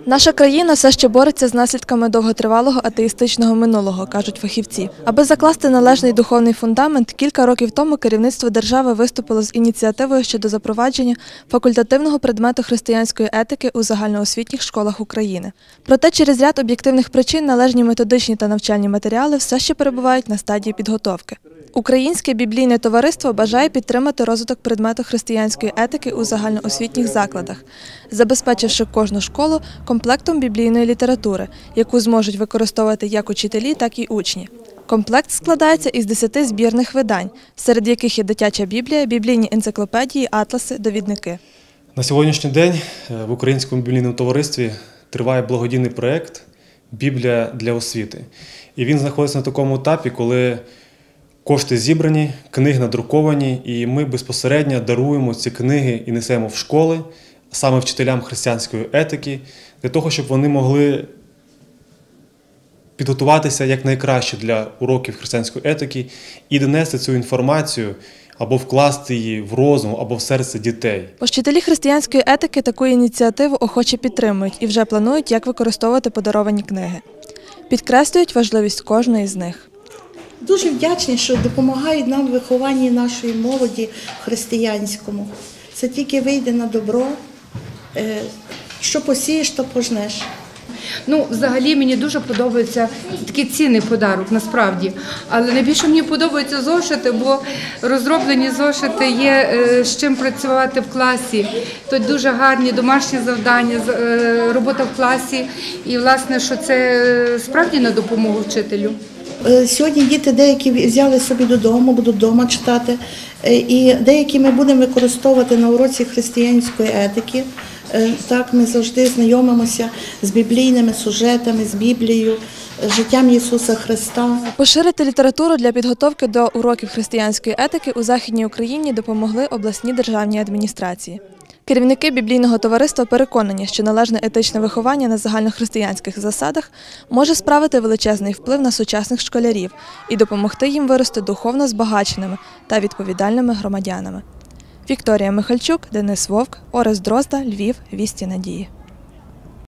Наша країна все ще бореться з наслідками довготривалого атеїстичного минулого, кажуть фахівці. Аби закласти належний духовний фундамент, кілька років тому керівництво держави виступило з ініціативою щодо запровадження факультативного предмету християнської етики у загальноосвітніх школах України. Проте через ряд об'єктивних причин належні методичні та навчальні матеріали все ще перебувають на стадії підготовки. Українське біблійне товариство бажає підтримати розвиток предмету християнської етики у загальноосвітніх закладах, забезпечивши кожну школу комплектом біблійної літератури, яку зможуть використовувати як учителі, так і учні. Комплект складається із 10 збірних видань, серед яких є дитяча біблія, біблійні енциклопедії, атласи, довідники. На сьогоднішній день в Українському біблійному товаристві триває благодійний проєкт «Біблія для освіти». І він знаходиться на такому етапі, коли кошти зібрані, книги надруковані, і ми безпосередньо даруємо ці книги і несемо в школи, саме вчителям християнської етики, для того, щоб вони могли підготуватися якнайкраще для уроків християнської етики і донести цю інформацію або вкласти її в розум, або в серце дітей. Вчителі християнської етики таку ініціативу охоче підтримують і вже планують, як використовувати подаровані книги. Підкреслюють важливість кожної з них. Дуже вдячні, що допомагають нам в вихованні нашої молоді християнському. Це тільки вийде на добро, що посієш, то пожнеш. Взагалі мені дуже подобається такий цінний подарунок, насправді. Але найбільше мені подобаються зошити, бо розроблені зошити є з чим працювати в класі. Тут дуже гарні домашні завдання, робота в класі. І, власне, що це справді на допомогу вчителю. Сьогодні діти деякі взяли собі додому, будуть вдома читати, і деякі ми будемо використовувати на уроці християнської етики. Так, ми завжди знайомимося з біблійними сюжетами, з Біблією, життям Ісуса Христа. Поширити літературу для підготовки до уроків християнської етики у Західній Україні допомогли обласні державні адміністрації. Керівники біблійного товариства переконані, що належне етичне виховання на загальнохристиянських засадах може справити величезний вплив на сучасних школярів і допомогти їм вирости духовно збагаченими та відповідальними громадянами. Вікторія Михальчук, Денис Вовк, Орест Дрозда, Львів, Вісті Надії.